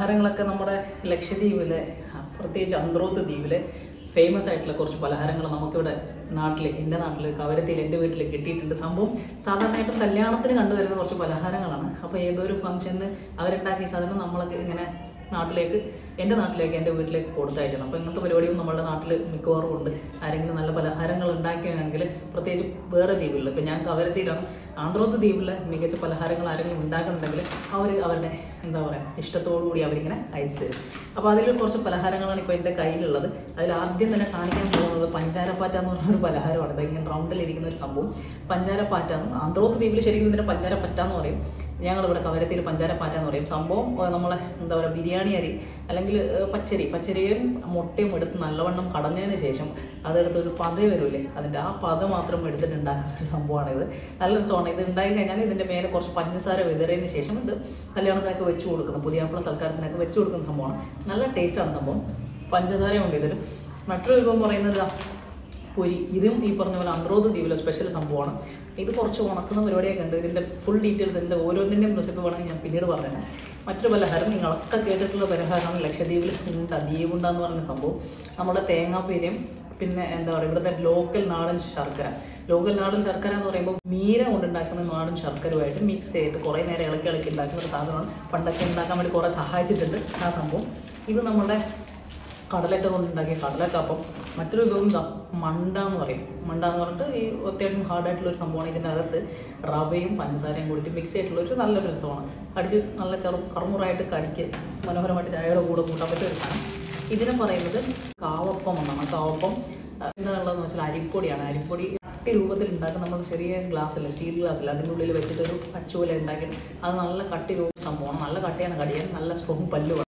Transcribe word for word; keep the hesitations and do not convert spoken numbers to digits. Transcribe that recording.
പലഹാരങ്ങളൊക്കെ നമ്മുടെ ലക്ഷദ്വീപിലെ പ്രത്യേകിച്ച് അന്ത്രോത്ത് ദ്വീപിലെ ഫേമസ് ആയിട്ടുള്ള കുറച്ച് പലഹാരങ്ങൾ നമുക്കിവിടെ നാട്ടിൽ എൻ്റെ നാട്ടിൽ കവരത്തിയിൽ എൻ്റെ വീട്ടിൽ കിട്ടിയിട്ടുണ്ട്. സംഭവം സാധാരണയായിട്ടും കല്യാണത്തിന് കണ്ടുവരുന്ന കുറച്ച് പലഹാരങ്ങളാണ്. അപ്പോൾ ഏതൊരു ഫംഗ്ഷന് അവരുണ്ടാക്കിയ സാധനം നമ്മളൊക്കെ ഇങ്ങനെ നാട്ടിലേക്ക് എൻ്റെ നാട്ടിലേക്ക് എൻ്റെ വീട്ടിലേക്ക് കൊടുത്തയച്ചണം. അപ്പോൾ ഇങ്ങനത്തെ പരിപാടിയും നമ്മുടെ നാട്ടിൽ മിക്കവാറും ഉണ്ട്. ആരെങ്കിലും നല്ല പലഹാരങ്ങൾ ഉണ്ടാക്കുകയാണെങ്കിൽ പ്രത്യേകിച്ച് വേറെ ദ്വീപിൽ, ഇപ്പോൾ ഞാൻ കവരത്തിയിലാണ്, ആന്ത്രോത്ത് ദ്വീപിലെ മികച്ച പലഹാരങ്ങൾ ആരെങ്കിലും ഉണ്ടാക്കുന്നുണ്ടെങ്കിൽ അവർ അവരുടെ എന്താ പറയുക ഇഷ്ടത്തോടു കൂടി അവരിങ്ങനെ അയച്ചു തരും. അപ്പോൾ അതിൽ കുറച്ച് പലഹാരങ്ങളാണ് ഇപ്പോൾ എൻ്റെ കയ്യിലുള്ളത്. അതിൽ ആദ്യം തന്നെ കാണിക്കാൻ പോകുന്നത് പഞ്ചാരപ്പാറ്റ എന്ന് പറഞ്ഞൊരു പലഹാരമാണ്. ഇത് ഇങ്ങനെ റൗണ്ടിലിരിക്കുന്ന ഒരു സംഭവം പഞ്ചാരപ്പാറ്റ. ആന്ത്രോത്ത് ദ്വീപിൽ ശരിക്കും ഇതിനെ പഞ്ചാരപ്പറ്റ എന്ന് പറയും. ഞങ്ങളിവിടെ കവരത്തിയിൽ പഞ്ചാരപ്പാറ്റ എന്ന് പറയും. സംഭവം നമ്മളെ എന്താ പറയുക ബിരിയാണി അരി അല്ലെങ്കിൽ പച്ചരി പച്ചരിയും മുട്ടയും എടുത്ത് നല്ലവണ്ണം കടഞ്ഞതിന് ശേഷം അതെടുത്ത് ഒരു പത വരില്ലേ, അതിൻ്റെ ആ പത മാത്രം എടുത്തിട്ട് ഉണ്ടാക്കുന്ന ഒരു സംഭവമാണിത്. നല്ല രസമാണ്. ഇത് ഉണ്ടായി കഴിഞ്ഞാൽ ഇതിൻ്റെ മേലെ കുറച്ച് പഞ്ചസാര വിതറിയതിന് ശേഷം ഇത് കല്യാണത്തിനൊക്കെ വെച്ച് കൊടുക്കുന്ന പുതിയാപ്പിള സൽക്കാരത്തിനൊക്കെ വെച്ച് കൊടുക്കുന്ന സംഭവമാണ്. നല്ല ടേസ്റ്റാണ് സംഭവം. പഞ്ചസാരയുണ്ട് ഇതിൽ. മറ്റൊരു വിഭവം പറയുന്നത് പൊരി. ഇതും ഈ പറഞ്ഞ പോലെ അന്ത്രോത്ത് ദ്വീപിലെ സ്പെഷ്യൽ സംഭവമാണ്. ഇത് കുറച്ച് ഉണക്കുന്ന പരിപാടിയൊക്കെ ഉണ്ട്. ഇതിൻ്റെ ഫുൾ ഡീറ്റെയിൽസ് എൻ്റെ ഓരോന്നിൻ്റെയും റെസിപ്പി വേണമെങ്കിൽ ഞാൻ പിന്നീട് പറഞ്ഞു. മറ്റൊരു പലഹാരം നിങ്ങളൊക്കെ കേട്ടിട്ടുള്ള പലഹാരമാണ് ലക്ഷദ്വീപിൽ ഉണ്ട, ദ്വീപുണ്ട എന്ന് പറയുന്ന സംഭവം. നമ്മുടെ തേങ്ങാപ്പീരയും പിന്നെ എന്താ പറയുക ഇവിടുത്തെ ലോക്കൽ നാടൻ ശർക്കര. ലോക്കൽ നാടൻ ശർക്കര എന്ന് പറയുമ്പോൾ മീര കൊണ്ടുണ്ടാക്കുന്ന നാടൻ ശർക്കരയുമായിട്ട് മിക്സ് ചെയ്തിട്ട് കുറേ നേരം ഇളക്കി ഇളക്കി ഉണ്ടാക്കുന്ന ഒരു സാധനമാണ്. പണ്ടൊക്കെ ഉണ്ടാക്കാൻ വേണ്ടി കുറേ സഹായിച്ചിട്ടുണ്ട് ആ സംഭവം. ഇത് നമ്മുടെ കടലൊക്കെ കൊണ്ടുണ്ടാക്കിയ കടലക്കപ്പം. മറ്റൊരു വിഭവം ഇതാ മണ്ട എന്ന് പറയും. മണ്ട എന്ന് പറഞ്ഞിട്ട് ഈ അത്യാവശ്യം ഹാർഡായിട്ടുള്ളൊരു സംഭവമാണ്. ഇതിൻ്റെ അകത്ത് റവയും പഞ്ചസാരയും കൂടിയിട്ട് മിക്സ് ആയിട്ടുള്ളൊരു നല്ലൊരു രസമാണ്. അടിച്ച് നല്ല ചെറു കറുമുറായിട്ട് കടിക്ക് മനോഹരമായിട്ട് ചായയുടെ കൂടെ കൂട്ടാൻ പറ്റിയ ഒരു സാധനം. ഇതിനെ പറയുന്നത് കാവപ്പം എന്നാണ്. കാവപ്പം എന്താണുള്ളതെന്ന് വെച്ചാൽ അരിപ്പൊടിയാണ്. അരിപ്പൊടി കട്ടി രൂപത്തിൽ ഉണ്ടാക്കി നമ്മൾ ചെറിയ ഗ്ലാസ്സില്ല, സ്റ്റീൽ ഗ്ലാസ്സില്ല, അതിൻ്റെ ഉള്ളിൽ വെച്ചിട്ടൊരു അച്ചുപോലെ ഉണ്ടാക്കിയിട്ട് അത് നല്ല കട്ടി രൂപ സംഭവമാണ്. നല്ല കട്ടിയാണ് കടിയാൻ. നല്ല സ്ട്രോങ് പല്ലുമാണ്.